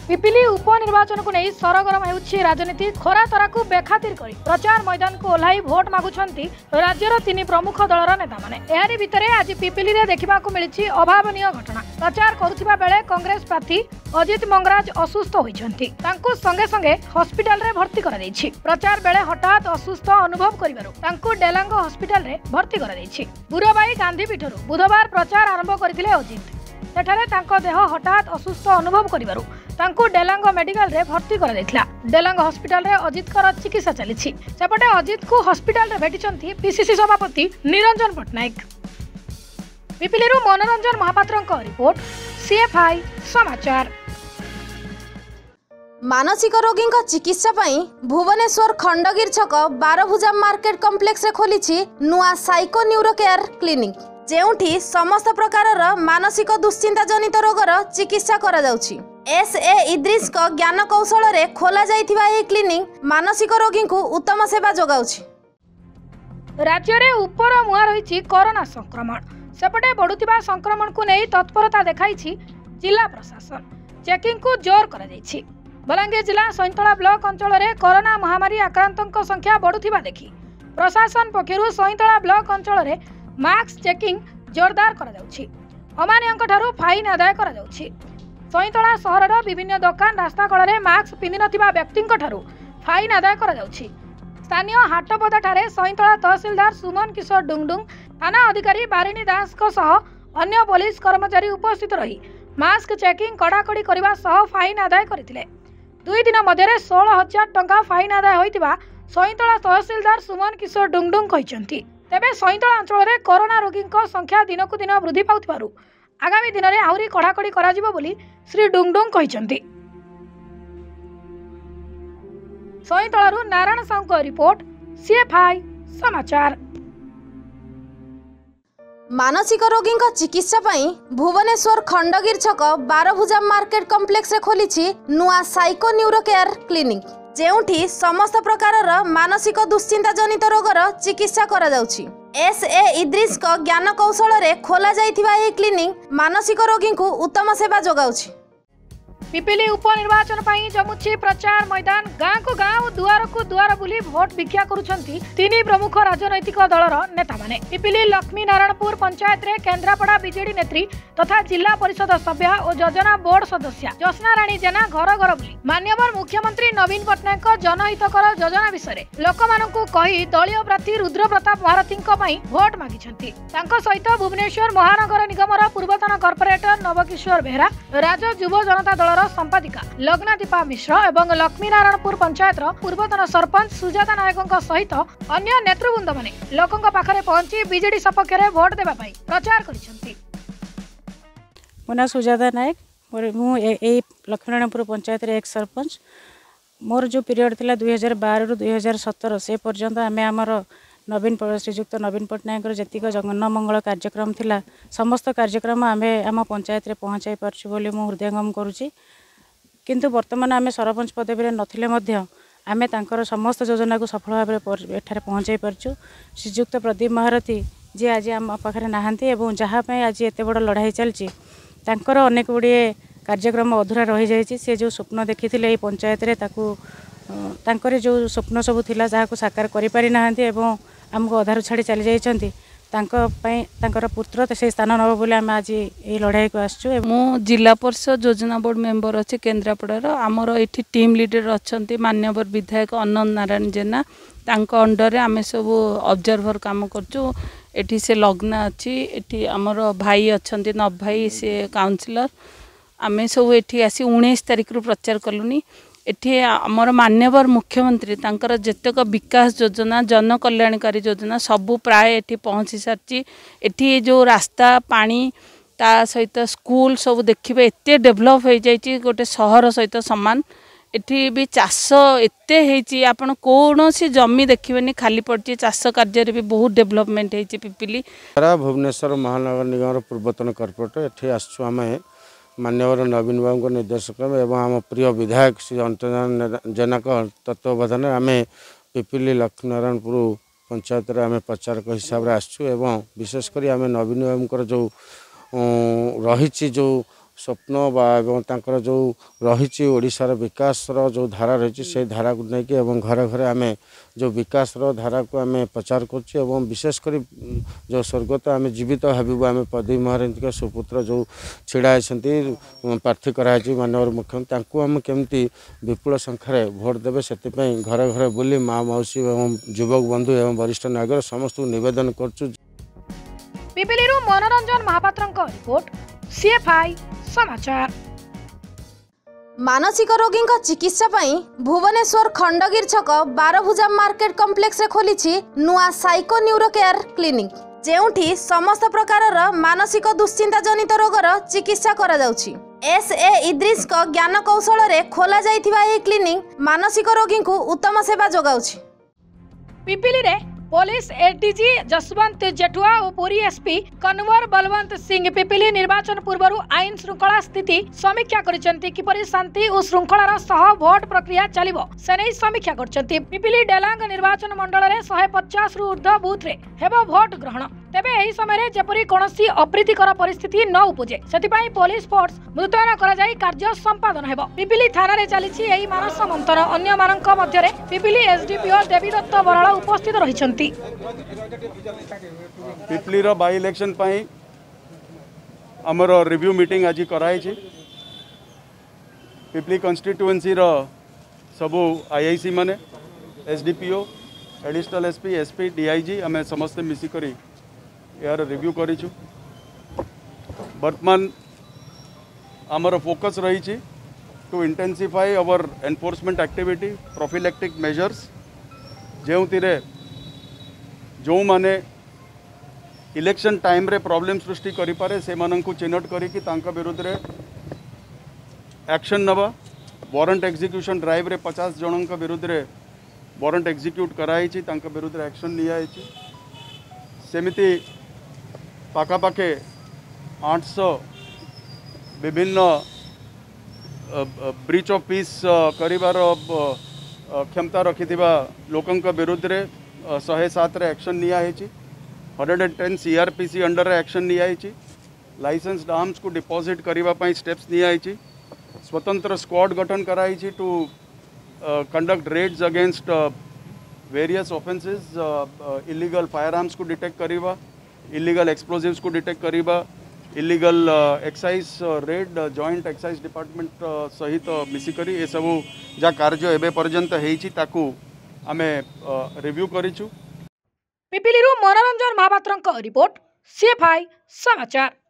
पिपिली उपनिर्वाचन को नहीं सरगरम होउछि राजनीति। खरा तरा को बेखातिर करी प्रचार मैदान को ओह्लाई भोट मागुछंती राज्यर तीन प्रमुख दलर नेता माने। एहारी भितरे आज पिपिली रे देखिबा को मिलिछि अभावनीय घटना। प्रचार करुथिबा बेले कांग्रेस प्रार्थी अजित मंगराज असुस्थ होइछंती। तांको संगे संगे हॉस्पिटल रे भर्ती करा दैछि। प्रचार बेले हठात असुस्थ अनुभव करिबारु तांको डेलांग हॉस्पिटल रे भर्ती करा दैछि। बुरबाई गांधी पीठरु बुधवार प्रचार आरंभ करथिले अजित। सेठारे तांको देह हठात असुस्थ अनुभव करिबारु तांको डेलांग मेडिकल रे भर्ती करा दैथिला। डेलांग हॉस्पिटल रे अजित कर चिकित्सा चलिछि। सेपटे अजित को हॉस्पिटल रे भेटिचंती पीसीसी सभापति निरंजन पटनायक। पिपिलीरु मनोरंजन महापात्रंक रिपोर्ट, CFI समाचार। मानसिक रोगी चिकित्सा पाई भुवनेश्वर खंडगिर छक 12 भुजा मार्केट कॉम्प्लेक्स रे खोलिछि नुआ साइको न्यूरो केयर क्लिनिक, जेउठी समस्त प्रकारर मानसिक दुश्चिंता जनित रोगर चिकित्सा करा जाउछि। SA इद्रिस को ज्ञान कौशल रे खोला जाइथिबा ए क्लिनिक मानसिक रोगी को उत्तम सेवा जोगाउछि। राज्य रे ऊपर मुआ रहिछि कोरोना संक्रमण। सेपटे बढ़ुथिबा संक्रमण को नहीं तत्परता देखाइछि जिला प्रशासन। चेकिंग को जोर करा जाइछि। बलांगीर जिला सैंतला ब्लॉक अंचल रे कोरोना महामारी आक्रांतक संख्या बढ़ुथिबा देखि प्रशासन पक्षरु सैंतला ब्लॉक अंचल रे मास्क चेकिंग जोरदार करा जाउछि। अमानियंक ठारू फाइन आदाय करा जाउछि। सैंतला सहरर विभिन्न दुकान रास्ता कड़े मास्क पिंधि नथिबा व्यक्तिंक ठारू फाइन आदाय करा जाउछि। स्थानीय हाटपदा ठारे सैंतला तहसीलदार सुमन किशोर डुंगडुंग, थाना अधिकारी बारिणी दास को सह अन्य पुलिस कर्मचारी उपस्थित रही मास्क चेकिंग कड़ाकड़ी करबा सह फाइन आदाय करथिले। 2 दिन मध्य 16,000 टंका फाइन आदाय होइतिबा सैंतला तहसीलदार सुमन किशोर डुंगडुंग कहिसंती। तेबे सैंतला अंचल रे कोरोना रोगी संख्या दिनकु दिन वृद्धि पाउथिबारु आगामी दिन में आहुरी कड़ाकड़ी करा जिवो बोली श्री डुंगडुंग कहिसंती। सैंतलारू नारायण साहू रिपोर्ट, CFI समाचार। मानसिक रोगी चिकित्सा पाई भुवनेश्वर खंडगिर छक 12 भुजा मार्केट कॉम्प्लेक्स रे खोलिछि नुआ साइको न्यूरो केयर क्लिनिक, जेउठी समस्त प्रकारर मानसिक दुश्चिंता जनित रोगर चिकित्सा करा जाउछि। SA इद्रिस को ज्ञान कौशल रे खोला जाइथिबा ए क्लिनिक मानसिक रोगी को उत्तम सेवा जोगाउछि। पिपिली उपनिर्वाचन पाई जमुछि प्रचार मैदान। गाँ को गाँ और दुआर को दुआर बुली भोट भिक्षा करुछंती तीन प्रमुख राजनैतिक दलर नेता माने। पिपिली लक्ष्मी नारायणपुर पंचायत रे केन्द्रापड़ा बीजेडी नेत्री तथा जिला परिषद सभ्य और योजना बोर्ड सदस्य ज्योत्स्ना राणी जेना घर घर बुली माननीय मुख्यमंत्री नवीन पटनायक जनहितकर योजना विषय लोकमानंकु कही दलीय प्रार्थी रुद्र प्रताप महारथींक पई भोट मागिछंती। तांको सहित भुवनेश्वर महानगर निगमर पूर्वतन कॉर्पोरेटर नवकिशोर बेहरा, राज्य युव जनता दल संपादिका लग्ना दीपा मिश्र एवं लक्ष्मी नारायणपुर पंचायत पूर्वतन सरपंच सुजाता नायक सहित अन्य नेतृवृंद माने लोकंक पाखरे पहुंची बीजेडी सपक्ष रे भोट देबा पई प्रचार करिसंती। मोना सुजाता नायक, मु ए लक्ष्मी नारायणपुर पंचायत रे एक सरपंच। मोर जो पीरियड थिला 2012 रु 2017 से पर्यंत आमे हमर श्रीजुक्त नवीन पटनायक जतिक जनमंगल कार्यक्रम थिला समस्त कार्यक्रम आमे आम पंचायत रे पहुँचाई पारछु बोली मु हृदयंगम करुछि। किंतु वर्तमान आमे सरपंच पदवी रे नथिले मध्य आमे तांकर समस्त योजना को सफल भाव एठारे पहुँचाई पारछु। श्रीजुक्त प्रदीप महारथी जे आज आम पाखरे नाहांती एवं जहाँ पे आज एते बड़ लड़ाई चलछि तांकर अनेक गुड़िए कार्यक्रम अधूरा रही जाइछि। से जो स्वप्न देखिथिले ए पंचायत रे ताकू तांकर जो स्वप्न सब थिला जहाँ साकार करि पारि नाहांती एवं आमको अधारू छाड़ी चली जाइछंती तांकर पुत्र से स्थान नब बोले आम आज ये लड़ाई को आसचु। मु जिला परिषद योजना बोर्ड मेंबर अच्छे केन्द्रापड़ार आमर ये टीम लीडर अच्छा मान्यवर विधायक अनंत नारायण जेना तांको अंडर रे आमे सब ऑब्जर्वर काम करचु। एठी से लग्ना अच्छी एठी आमर भाई अच्छा नव भाई से काउंसिलर आमे सब एठी आसी 19 तारिख रु प्रचार कलुनी। एठी आमर मान्यवर मुख्यमंत्री तांकर जेतक विकास योजना जन कल्याणकारी योजना सबू प्राय एठी पहुँची सारी। एठी जो रास्ता पानी ता सहित स्कूल सब देखिए एते डेभलप हो जाइए गोटे सहर सहित सामान। एठी भी चाष एते हेची आपण कौनसी जमी देखिबेनी खाली पड़ची। चाष कार्य भी बहुत डेभलपमेंट हेची। पिपिली भुवनेश्वर महानगर निगम पूर्वतन कॉर्पोरेटर एठी आसछु आमे मान्यवर नवीन बाबू निर्देशक एवं आम प्रिय विधायक श्री अंतन जेना तत्वावधान आम पिपिली लक्ष्मी नारायणपुर पंचायत आम प्रचारक हिसाब से आसचु एवं विशेषकर आम नवीन बाबूर जो रही जो स्वप्न एवं तांकर जो रही ओडिशार विकासर जो धारा रही से धारा को लेकिन घरे घरे आम जो विकासर धारा को आम प्रचार कर विशेषकर जो स्वर्गत आम जीवित भाव आम पदवी महारथी सुपुत्र जो छिड़ा प्रार्थी कराई माननीय मुख्यमंत्री आम केमती विपुल संख्यार भोट देवे से घरे घरे बुली माँ मौसी एवं युवक बंधु एवं वरिष्ठ नागरिक समस्त निवेदन कर पिपिलीरू मनोरंजन महापात्रଙ୍କ रिपोर्ट CFI समाचार। मानसिक रोगी चिकित्सा पाई भुवनेश्वर खंडगिर छक 12 भुजा मार्केट कॉम्प्लेक्स रे खोली नुआ साइको न्यूरो केयर क्लिनिक जेउठी समस्त प्रकारर मानसिक दुश्चिंता जनित रोगर चिकित्सा करा जाउछि। SA इद्रिस को ज्ञान कौशल रे खोला जाइथिबा ए क्लिनिक मानसिक रोगी को उत्तम सेवा जोगाउछि। पिपिली रे पुलिस ADG जसवंत जेठुआ और पुरी SP कन्वर बलवंत सिंह पिपिली निर्वाचन पूर्व आईन श्रृंखला स्थिति समीक्षा करिसेंती किपरि शांति और श्रृंखलार सह भोट प्रक्रिया चलिबो से नै समीक्षा करछंती। पिपिली डेलांग निर्वाचन मंडल रे 150 रु ऊर्ध्व बूथ रे हेबो भोट ग्रहण तेबे एही समय जेपरि कोनोसी अप्रीतिकर परिस्थिति न उपजे सेतिपई पुलिस फोर्स मुतयन करा जाई कार्य संपादन हेबो। पिपिली थाना रे चलिछि एही मानस मंथन अन्य मानक मध्य रे पिपिली SDPO देवीदत्त बराळ उपस्थित रहिछंती। पिपली रो बाई इलेक्शन पाई हमर रिव्यू मीटिंग आज कराई छी। पिपली कॉन्स्टिट्युएंसी रो सबु IIC माने SDPO additional SP SP DIG आम समस्त मिसिकरी यार रिव्यू करिछु। वर्तमान आमर फोकस रही to intensify our enforcement activity prophylactic measures जो जो माने इलेक्शन टाइम रे प्रॉब्लम सृष्टि करि पारे से माननकु चिन्हट करिकि तांका विरुद्ध रे एक्शन नबा। वारंट एग्जीक्यूशन ड्राइव रे 50 जनक विरुद्ध रे वारंट एग्जीक्यूट कराई छी तांका विरुद्ध रे एक्शन लिया छी। सेमिति पाखापाखे 800 विभिन्न ब्रीच ऑफ पीस करिवार क्षमता रखिथिबा लोकंक विरुद्ध रे 107 रे एक्शन लिया है। 110 CRPC अंडर एक्शन लिया है। लाइसेंस्ड आर्म्स को डिपॉजिट करबा पई स्टेप्स लिया है। स्वतंत्र स्क्वाड गठन कराई to conduct raids against various offences illegal firearms को डिटेक्ट करबा इलीगल एक्सप्लोजिव्स को डिटेक्ट करबा illegal excise raid joint excise department सहित मिसिकरी ए सबु जा कार्य एबे पर्यंत हेछि ताकू आमे रिव्यू करिछु। पिपिलीरू मनोरंजन महापात्रଙ୍କ रिपोर्ट CFI समाचार।